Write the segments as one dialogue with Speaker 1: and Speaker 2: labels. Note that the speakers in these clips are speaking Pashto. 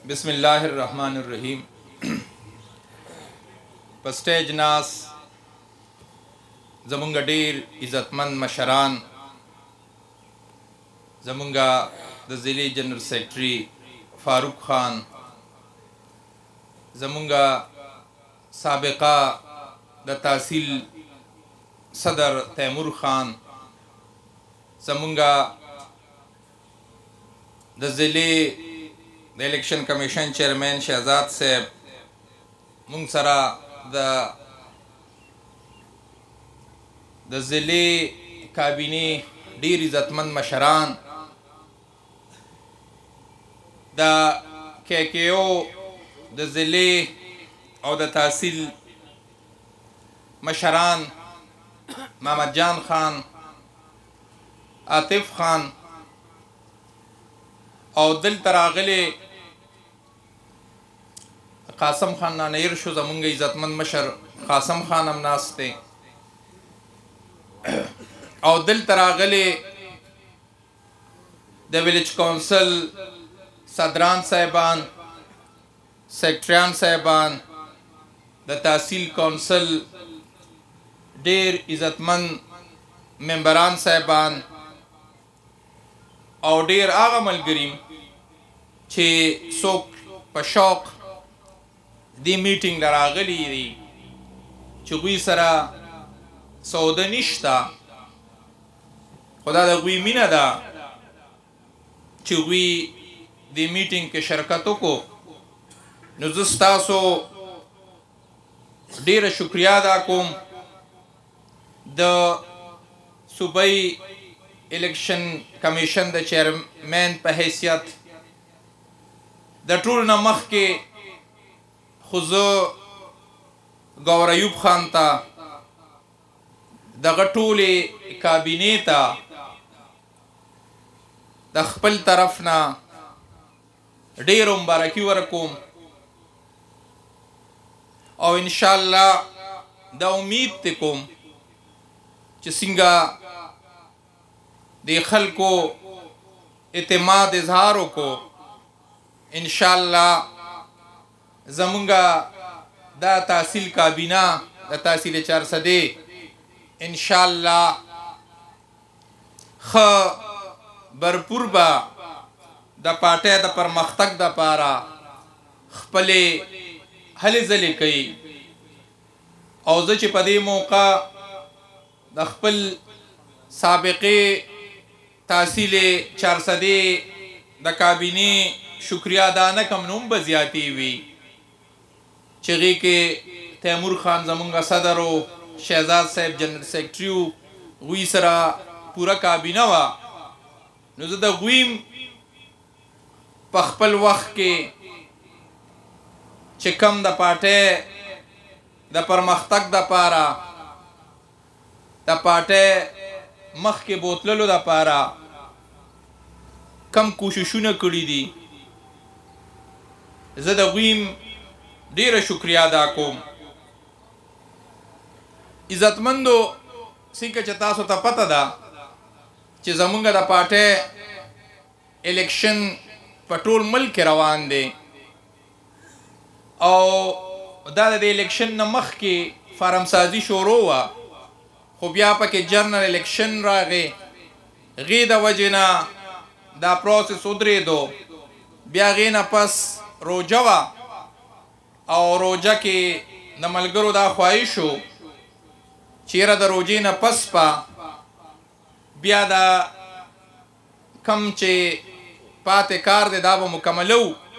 Speaker 1: बिस्मिल्लाहिर्रहमानिर्रहीम। पर स्टेज नास ज़मुंगा डेर इज़्ज़तमंद मशरान, ज़मुंगा द ज़िली जनरल सेक्रेटरी फ़ारूक ख़ान, ज़मुंगा साबिक़ा द तहसील सदर तैमूर ख़ान, ज़मुंगा द ज़िले द इलेक्शन कमीशन चेयरमैन शहजाद साहब, मुंगसरा द ज़िले काबिने डेर इज़्ज़तमंद मशरान, द KKO द ज़िले और द तहसील मशरान मोहम्मद जान खान, आतिफ खान और दिल तरागले कासम खान नानयर शो ज़मुंगा इज़्ज़तमंद मशर कासम खान हम नास्ते और दिल तरागले द विलेज काउंसिल सदरान साहिबान, सेक्रेटरियान साहिबान, द तहसील काउंसिल डेर इज़्ज़तमंद मेंबरान साहिबान और डेर आगा मलगरीम छे सोक पशौक दी मीटिंग लरागली दी चुगुई सरा सौदा निश्ता खुदा दा गुई मीना दा चुगुई दी मीटिंग के शरकतों को नुज़ुस्तासो डेर शुक्रिया अदा कोम द सूबाई इलेक्शन कमीशन द चेयरमैन पे हैसियत द टूल नमख के खुजो गौर अयूब खान ता द गटूल काबिने ता द खपल तरफ ना डेर मुबारकी वरकुम और इंशाअल्लाह द उम्मीद तिकुम चिसिंगा देखल को इत्तेमाद इजहारों को इंशाअल्लाह ज़मुंगा दा तहसील काबीना दा तहसील 400 इंशाअल्लाह ख भरपूर बा द पाटे द परमख्तक द पारा खपले हले जले कई और ज़च पदे मौका द खपल साबिक़े तहसील 400 द काबिने शुक्रिया अदा न कम नुम बज़ियाती हुई चगी के तैमूर ख़ान ज़मुंगा सदरो शहजाद साहब जनरल सेक्रेटरी गुई सरा पूरा काबिना वा नुज़द गुईम पखपल वक्त के चिकम द पाटे द परमख्तक द पारा द पाटे मख के बोतललो द पारा कम कोशिशुन कड़ी दी ज़द गुईम डेर शुक्रिया अदा कोम इज़्ज़तमंदो सिंह चतासो ता पता दा चे ज़मुंगा दा पाटे इलेक्शन पटोल मुल्क रवान दे और दा दे इलेक्शन नमख के फार्म साजी शोरो हुआ खूब यहाँ पर के जनरल इलेक्शन रागे गे दा वजना दा प्रोसेस उधरे दो ब्या गे ना पस रोजवा और रोजा के नमलगरो दा ख्वाहिशो चेरा दा रोजे न पस पा ब्या दा कम चे पाते कार दे दाबो मुकम्मलो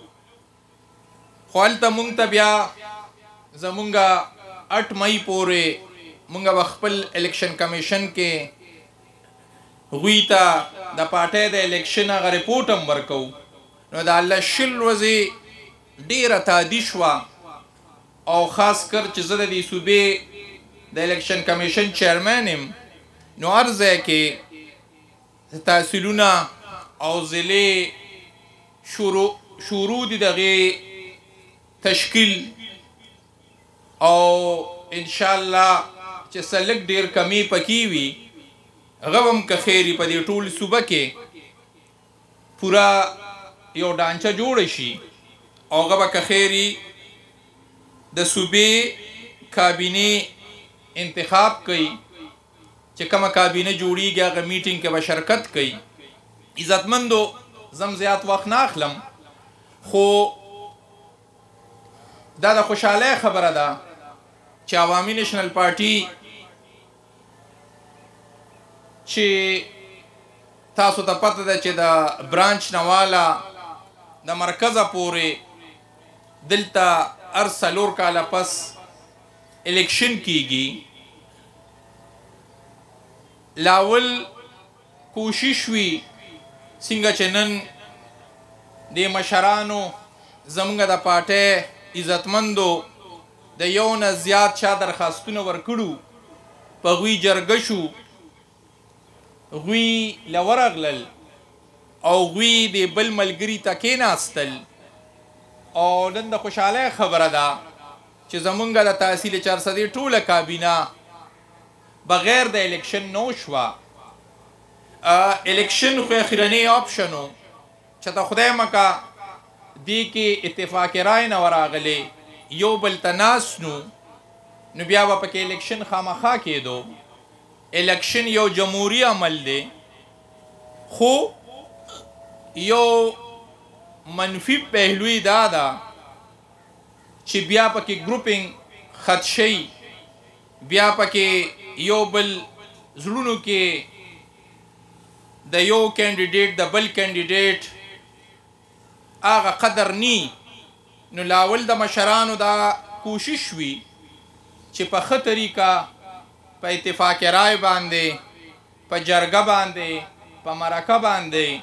Speaker 1: ख्वालता मुंगता ब्या ज़मुंगा 8 मई पोरे मुंगा वखपल इलेक्शन कमीशन के हुईता द पाटे द इलेक्शन अगर रिपोर्ट हम वर्कौ नो दा अल्लाह शिल वज़ी डेर तादिशवा और ख़ास कर चीज़ दी सूबे द इलेक्शन कमीशन चेयरमैन नो अर्ज़ है कि तहसीलुना और ज़िले शुरू दी दगे तश्कील और इंशाअल्लाह चे सलक डेर कमी पकी हुई गबम का खैरी पदी टूल सुबह के पूरा यो ढांचा जोड़ शी او هغه به که خیري د صوبې کابینې انتخاب کوي چې کومه کابینه جوړیږي هغه میټینګ کې به شرکت کوي. عزتمندو زم زیات وخت نه اخلم خو دا د خوشحالۍ خبره ده چې عوامي نیشنل پارټي چې تاسو ته پته ده چې د برانچ نواله د مرکزه پورې دلته هر 4 کاله پس الیکشن کیږي. لاول کوشش وی څنګه چې نن د مشرانو زمونږ د پارټۍ عزتمندو د یو نه زیات چا درخواستونه ورکړو په هغوی جرګه شو هغوی له ورغلل او هغوی د بل ملګري ته کېناستل او نن د خوشحالۍ خبره ده چې زمونږ د تحصیل 400 ټوله کابینه بغیر د الیکشن نو شوه. الیکشن خو اخرنی آپشن و چې ته خدای مکه دې کې اتفاق رای نه ورغلی یو بل ته ناست نو بیا به پکې الیکشن خامخا کېدو. الیکشن یو جمهوري عمل دی خو یو منفي پهلوی دا ده چې بیا پکې ګروپینګ خدشي بیا پکې یو بل زړونو کې د یو کینډیډیټ د بل کینډیډیټ هغه قدر نی. نو لاول د مشرانو دا کوشش وي چې په ښه طریقه په اتفاق رای باندې په جرګه باندې په مرکه باندې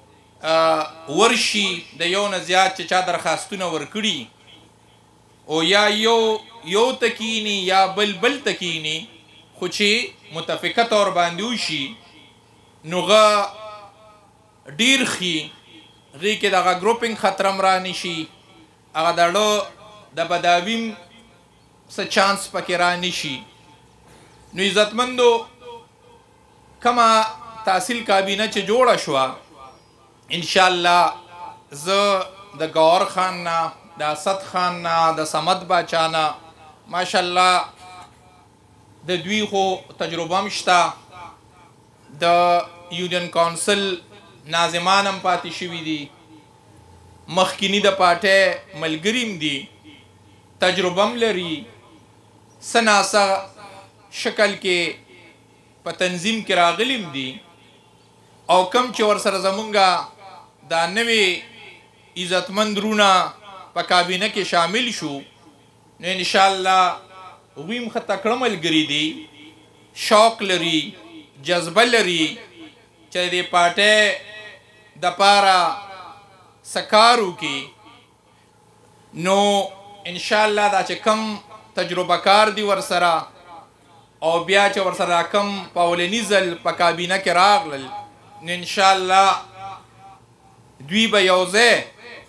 Speaker 1: ورشي د یو نه زیات چې چا درخواستونه ورکړي او یا یو تکینی یا بل تکینی خو چې متفقه طور باندې وشي نو هغه ډیر ښي هغې کې دغه ګروپینګ خطرم را نشي هغه د بداویم څه چانس پکې را نشي. نو عزتمندو کومه تحصیل کابینه چې جوړه شوه انشاءالله زه د گور خان نه د اسد خان نه د صمد باچا نه ماشاءالله د دوی خو تجربه هم شته د یونین کونسل ناظمان هم پاتې شوي دي مخکینی د پارټۍ ملګري هم دي تجربه هم لري څه ناڅه شکل کې په تنظیم کې راغلي هم دي او کم چې ورسره زمونږ دا نوې عزتمند رونه په کابینه کې شامل شو نو انشاءالله هغوی هم ښه تکړه ملګري دي شوق لري جذبه لري چې د پارټۍ دپاره څه کار وکړي. نو انشاءالله دا چې کم تجربه کار دي ورسره او بیا چې ورسره کم په اولني ځل په کابینه کې راغلل نو انشاءالله دوی به یو ځای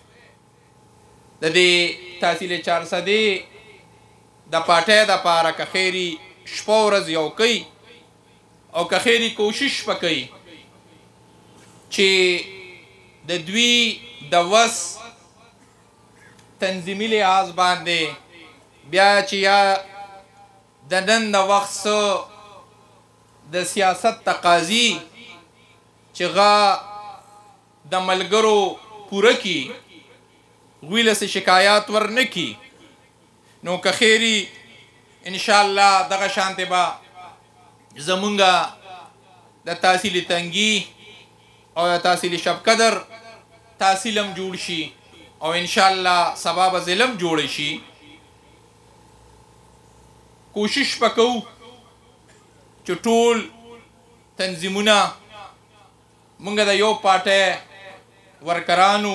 Speaker 1: د دې تحصیل 400 د پارټۍ دپاره که خیري شپه ورځ یو کوي او که خیري کوشش وکوي چې د دوی د وس تنظیمي لحاظ باندې بیا چې یا د نن د وخت څه د سیاست تقاضي چې هغه د ملګرو پوره کړي هغوی له څه شکایات ور نه کړي نو که خیري انشاءالله دغه شانتې به زمونږ د تحصیل تنګي او د تحصیل شب قدر تحصیل هم جوړ شي او انشاءالله سبا به ضلع جوړ شي. کوشش وکړو چې ټول تنظیمونه مونږ د یو پارټۍ ورکرانو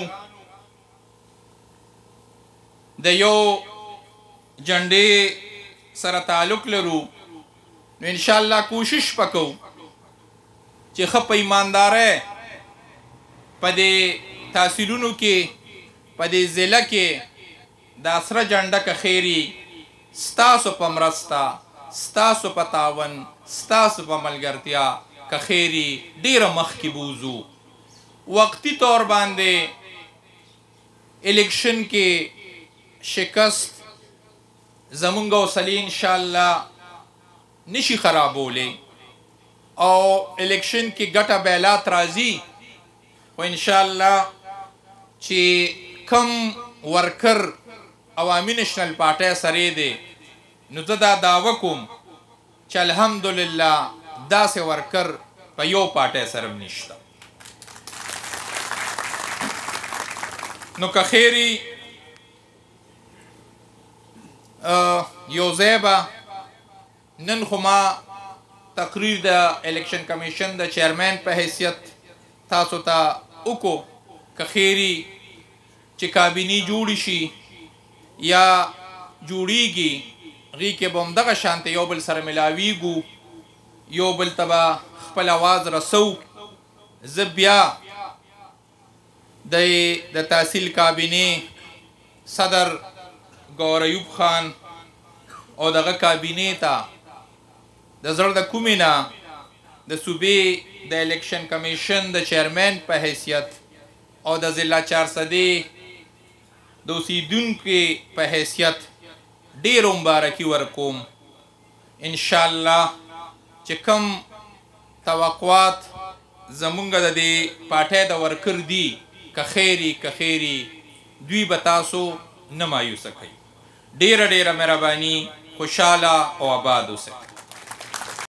Speaker 1: د یو جنډې سره تعلق لرو نو انشاءالله کوشش وکړو چې ښه په ایماندارۍ په دې تحصیلونو کې په دې ضلع کې دا سره جنډه که خیري ستاسو په مرسته ستاسو په تعاون ستاسو په ملګرتیا که خیري ډیره مخکې بوځو. وقتي طور باندې इलेक्शन के शिकस्त ज़मूंग हौसले इंशाअल्लाह निशी खराबोले और इलेक्शन की गटा बैलात राजी व इंशाअल्लाह ची कम वर्कर अवामी नेशनल पार्टी सरे दे नुज़दा दावकुम च अल्हम्दुलिल्लाह दा से वर्कर पयो पार्टी सरम निश्ता नो कखेरी योजेबा नन खुमा तकरीर द इलेक्शन कमीशन द चेयरमैन पे हैसियत तासुता उको कखेरी ची काबिनी जुड़ी शी या जुड़ीगी गी के बमदगा शांति योबल सर मिलावीगू योबल तबा खपल आवाज रसौ जबिया द तहसील काबिने सदर गौर अयूब खान और दगा काबिने ता द ज़र द कुमिना द सूबे द इलेक्शन कमीशन द चेयरमैन पे हैसियत और द ज़िला 400 दोसीदुन के पे हैसियत ढेर मुबारकी वर्कोम इंशाअल्लाह चिकम तवक्कुआत ज़मूंगा द दे पार्टी द वर्कर दी कखेरी द्वी बतासो न मायूस सकी ढेर मेहरबानी खुशाला और आबाद हो सके।